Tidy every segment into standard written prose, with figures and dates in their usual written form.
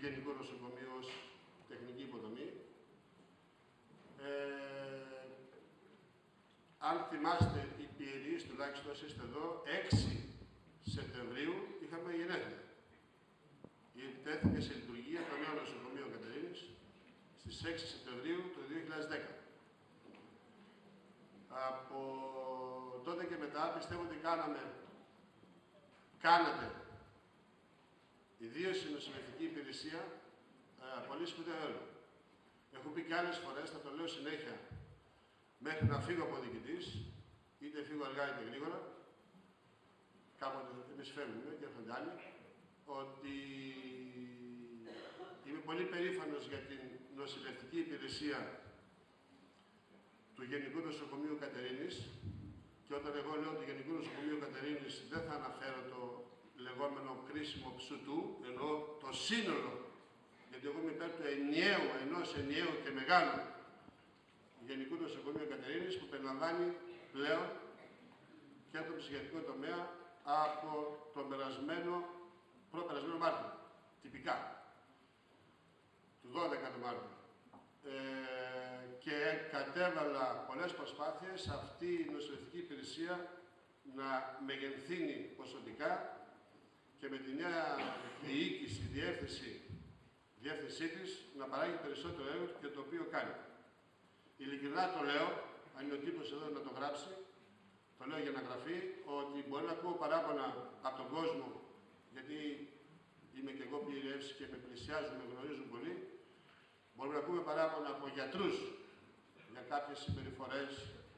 Γενικού Νοσοκομείου ως τεχνική υποδομή. Αν θυμάστε, οι πιερείς, τουλάχιστον όσοι είστε εδώ, 6 Σεπτεμβρίου είχαμε γενέθλια. Τέθηκε σε λειτουργία το νέο νοσοκομείο Κατερίνης στις 6 Σεπτεμβρίου του 2010. Από τότε και μετά πιστεύω ότι κάνατε, ιδίως η νοσηλευτική υπηρεσία, πολύ σπουδαίο έργο. Έχω πει και άλλες φορές, θα το λέω συνέχεια, μέχρι να φύγω από διοικητής, είτε φύγω αργά είτε γρήγορα, κάποτε εμείς φεύγουμε και έρχονται άλλοι, ότι είμαι πολύ περήφανος για την νοσηλευτική υπηρεσία του Γενικού Νοσοκομείου Κατερίνης, και όταν εγώ λέω του Γενικού Νοσοκομείου Κατερίνης δεν θα αναφέρω το λεγόμενο κρίσιμο ψουτού, εννοώ το σύνολο, γιατί εγώ είμαι υπέρ του ενός ενιαίου και μεγάλου Γενικού Νοσοκομείου Κατερίνης, που περιλαμβάνει πλέον και τον ψυχιατρικό τομέα από τον προπερασμένο Μάρτιο, τυπικά, του 12 του Μάρτιο. Και κατέβαλα πολλές προσπάθειες αυτή η νοσηλευτική υπηρεσία να μεγενθύνει ποσοτικά και με τη νέα διοίκηση, διεύθυνσή της να παράγει περισσότερο έργο και το οποίο κάνει. Ειλικρινά το λέω, αν είναι ο τύπος εδώ να το γράψει, το λέω για να γραφεί, ότι μπορεί να ακούω παράπονα από τον κόσμο, γιατί είμαι και εγώ πληρεύση και με πλησιάζουν, με γνωρίζουν πολύ. Μπορούμε να ακούμε παράπονα από γιατρούς για κάποιες συμπεριφορές,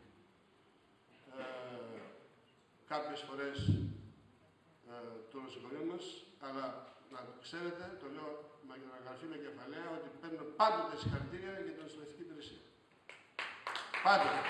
κάποιες φορές του νοσοκομείου μας, αλλά να το ξέρετε, το λέω για να γραφεί με κεφαλαία, ότι παίρνω πάντοτε συγχαρητήρια για την νοσηλευτική υπηρεσία. Πάντοτε.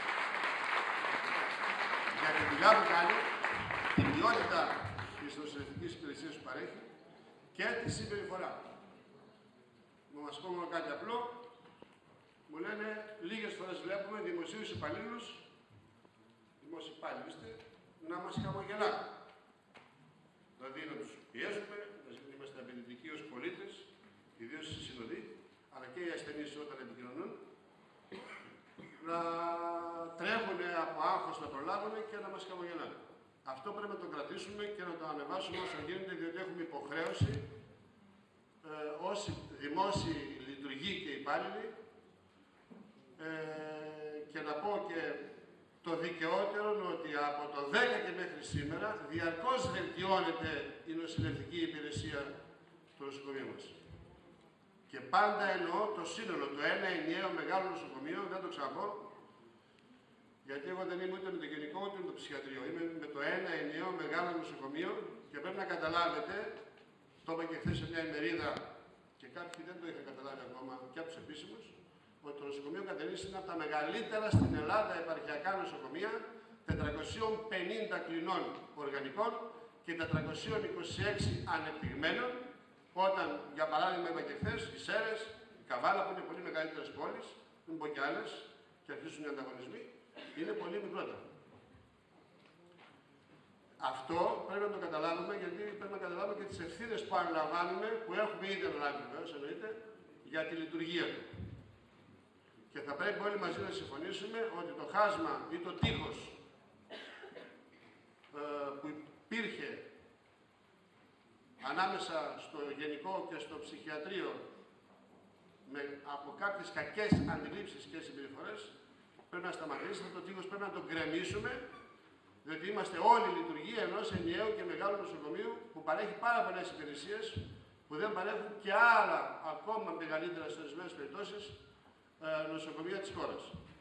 Για τη δουλειά που κάνει, την ποιότητα της νοσηλευτικής υπηρεσίας που παρέχει και τη συμπεριφορά. Να μας πω μόνο κάτι απλό, μου λένε λίγες φορές βλέπουμε δημοσίους υπαλλήλους, δημόσιοι υπάλληλοι είστε, να μας χαμογελάνε. Δηλαδή να τους πιέζουμε, να είμαστε απαιτητικοί ως πολίτες, ιδίως οι συνοδοί, αλλά και οι ασθενείς όταν επικοινωνούν, να τρέχουν από άγχος να προλάβουν και να μας χαμογελάνε. Αυτό πρέπει να το κρατήσουμε και να το ανεβάσουμε όσο γίνεται, διότι έχουμε υποχρέωση όσοι δημόσιοι λειτουργοί και υπάλληλοι, και να πω και το δικαιότερο ότι από το 10 και μέχρι σήμερα διαρκώς βελτιώνεται η νοσηλευτική υπηρεσία του νοσοκομείου μας. Και πάντα εννοώ το σύνολο, το ένα ενιαίο μεγάλο νοσοκομείο, δεν το ξαναπώ, γιατί εγώ δεν είμαι ούτε με το γενικό ούτε με το ψυχιατρίο. Είμαι με το ένα ενιαίο μεγάλο νοσοκομείο και πρέπει να καταλάβετε, το είπα και χθες σε μια ημερίδα και κάποιοι δεν το είχαν καταλάβει ακόμα και από τους επίσημους, ότι το νοσοκομείο Κατερίνης είναι από τα μεγαλύτερα στην Ελλάδα επαρχιακά νοσοκομεία, 450 κλινών οργανικών και 426 ανεπτυγμένων, όταν, για παράδειγμα, είπα και χθες, οι Σέρρες, η Καβάλα, που είναι πολύ μεγαλύτερες πόλεις, μην πω κι άλλες, και αρχίζουν οι ανταγωνισμοί, είναι πολύ μικρότερα. Αυτό πρέπει να το καταλάβουμε, γιατί πρέπει να καταλάβουμε και τις ευθύνες που αναλαμβάνουμε, που έχουμε ήδη αναλάβει βεβαίως, εννοείται, για τη λειτουργία του. Και θα πρέπει όλοι μαζί να συμφωνήσουμε ότι το χάσμα ή το τείχος που υπήρχε ανάμεσα στο γενικό και στο ψυχιατρίο από κάποιες κακές αντιλήψεις και συμπεριφορές πρέπει να σταματήσει. Το τείχος πρέπει να το γκρεμίσουμε, διότι είμαστε όλοι λειτουργοί ενός ενιαίου και μεγάλου νοσοκομείου που παρέχει πάρα πολλές υπηρεσίες που δεν παρέχουν και άλλα ακόμα μεγαλύτερα σε ορισμένες περιπτώσεις νοσοκομεία της χώρας.